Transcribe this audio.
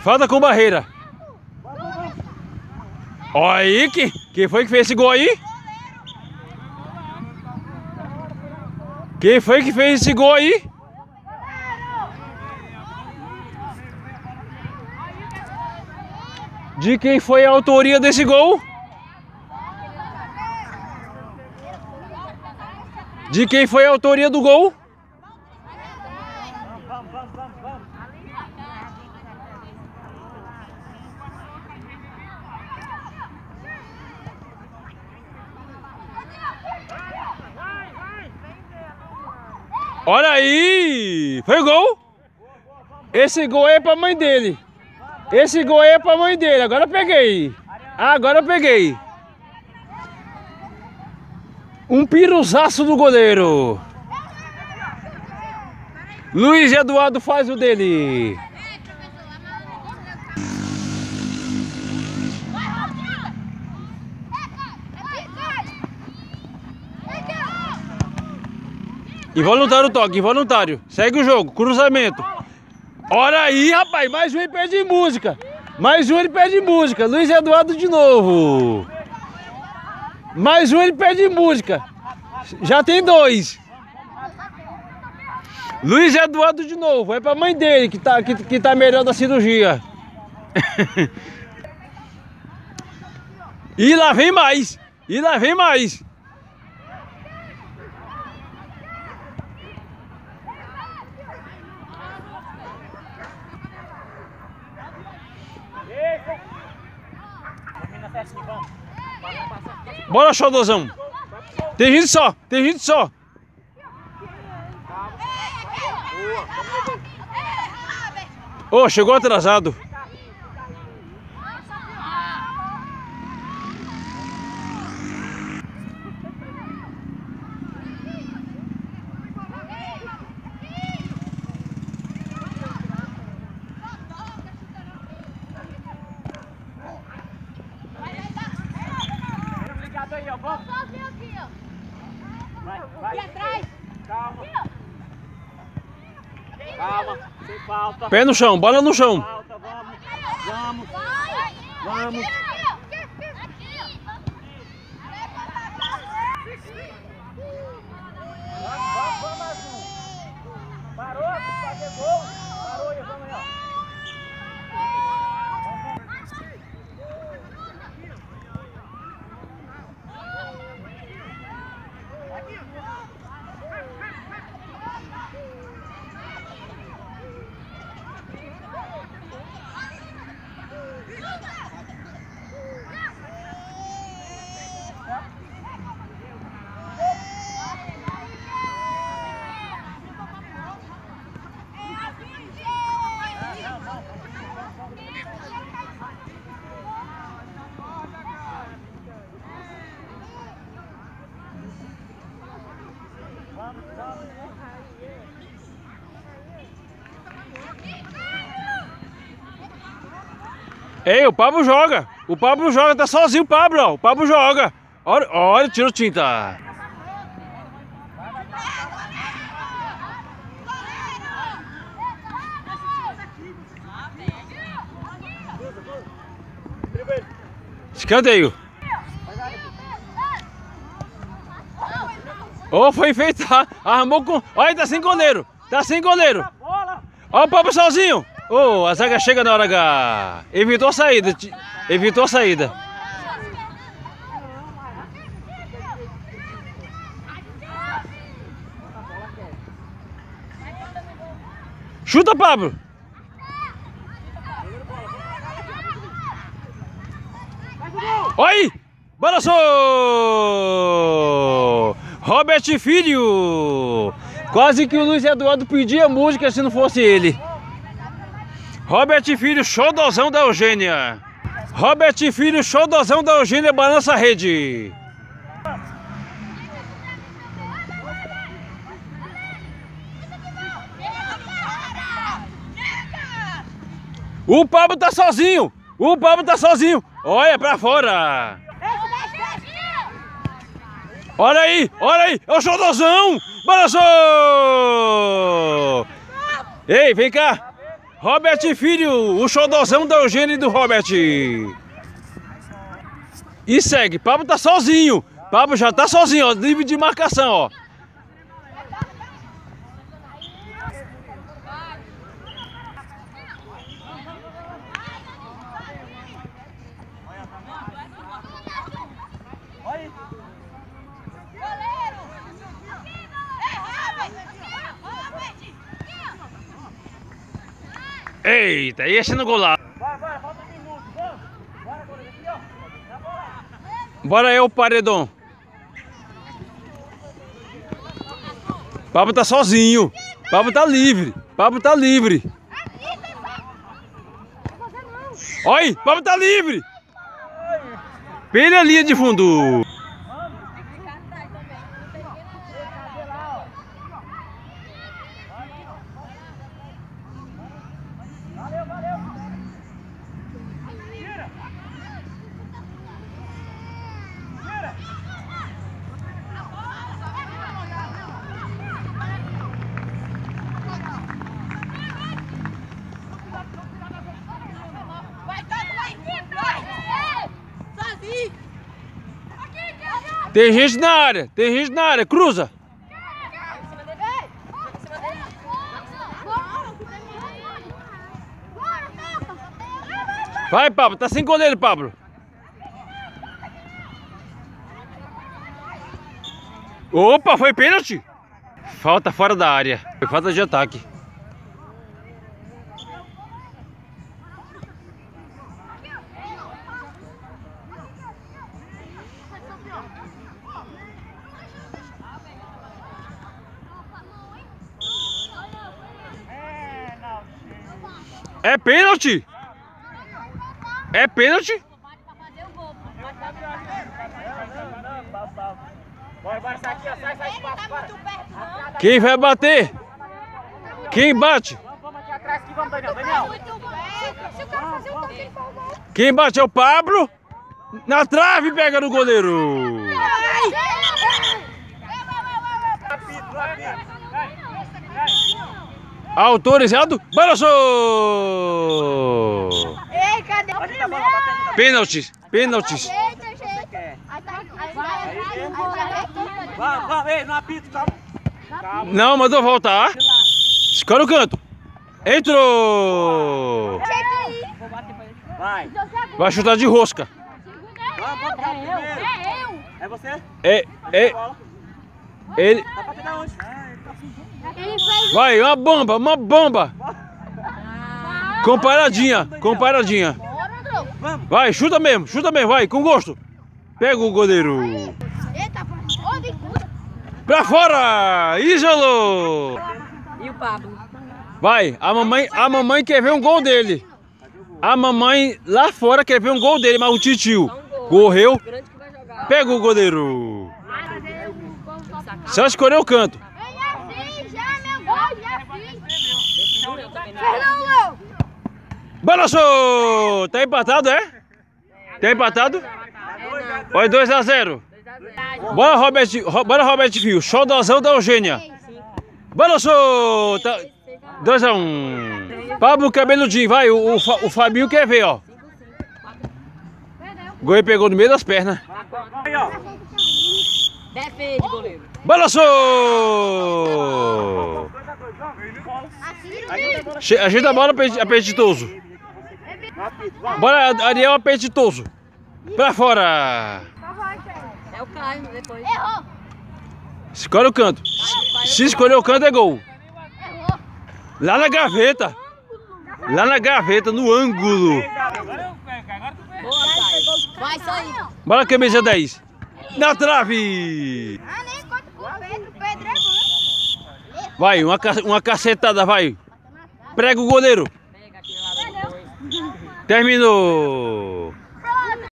Falta com barreira. Olha aí, quem foi que fez esse gol aí? Quem foi que fez esse gol aí? De quem foi a autoria desse gol? De quem foi a autoria do gol? Olha aí! Foi gol! Esse gol é pra mãe dele. Esse gol é pra mãe dele. Agora eu peguei. Agora eu peguei. Um piruzaço do goleiro. Luiz Eduardo faz o dele. Involuntário o toque, involuntário. Segue o jogo, cruzamento. Olha aí, rapaz, mais um ele pede música. Mais um ele pede música. Luiz Eduardo de novo. Mais um ele pede música. Já tem dois. Luiz Eduardo de novo. É pra mãe dele que tá melhor da cirurgia. E lá vem mais. E lá vem mais. Bora, xodozão. Tem gente só, tem gente só. Ô, chegou atrasado. Vai atrás. Calma. Calma, sem falta. Pé no chão, bola no chão. Falta, vamos. Vamos. Parou, fazer gol. Parou, e vamos aí, ó. Ei, o Pablo joga. O Pablo joga, tá sozinho o Pablo, ó. O Pablo joga. Olha, tira o tinta. Escanteio. Oh, foi enfeitar. Armou com... Olha, tá sem goleiro. Tá sem goleiro. Olha o Pablo sozinho. Oh, a zaga chega na hora H. Evitou a saída. Evitou a saída. Chuta, Pablo. Oi! Balançou! Robert Filho! Quase que o Luiz Eduardo pedia música se não fosse ele. Robert Filho, xodozão da Eugênia. Robert Filho, xodozão da Eugênia, balança a rede. O Pablo tá sozinho. O Pablo tá sozinho. Olha pra fora. Olha aí, olha aí. É o xodozão. Balançou. Ei, vem cá. Robert Filho, o xodozão da Eugênia e do Robert. E segue. Pablo tá sozinho. Pablo já tá sozinho, ó. Livre de marcação, ó. Eita, e esse no golaço. Bora, falta 1 minuto, vamos. Bora, goleiro, aqui, ó. Na bola. Bora aí o paredão. Pablo tá sozinho. Pablo tá livre. Pablo tá livre. Olha aí, Pablo tá livre. Pela linha de fundo. Tem gente na área, cruza. Vai, Pablo, tá sem goleiro, Pablo. Opa, foi pênalti? Falta fora da área, foi falta de ataque. É pênalti? É pênalti? Bora, sai aqui, ó. Sai, espaço, bora. Quem vai bater? Quem bate? Vamos aqui atrás aqui, vamos, Daniel. Quem bate é o Pablo. Na trave pega no goleiro. Autorizado, balançou! Ei, cadê o primeiro? Pênaltis, pênaltis. Vamos, ei, não apito, calma. Não, mandou voltar. Escolhe o canto. Entrou! Vai. Vai chutar de rosca. Vamos, primeiro. É você? É. Ele. Tá pra pegar onde? Vai, uma bomba. Comparadinha. Vai, chuta mesmo, vai, com gosto. Pega o goleiro. Eita, Pra fora! Isolou! E o Pablo? Vai, a mamãe quer ver um gol dele. A mamãe lá fora quer ver um gol dele, mas o titio correu. Pega o goleiro. Só escolher o canto. Balançou! Tá empatado, é? Tá empatado? Olha, 2 a 0. Bora, Robert Filho, xodozão da Eugênia. Balançou! Tá 2 a 1. Pablo cabeludinho, vai, o Fabinho quer ver, ó. O goleiro pegou no meio das pernas. Aí, ó. Defende, goleiro. Balançou! Ajeita a bola, apetitoso. Bora, Ariel, apetitoso. Pra fora. É o Caio depois. Errou. Escolhe o canto. Se escolher o canto é gol. Lá na gaveta. No ângulo. Boa, Caio. Vai sair. Bora, camisa 10. Na trave. Ah, nem conta pro Pedro. Pedro é bom. Vai, uma cacetada, vai. Prega o goleiro. Pega aquele lá depois. Terminou.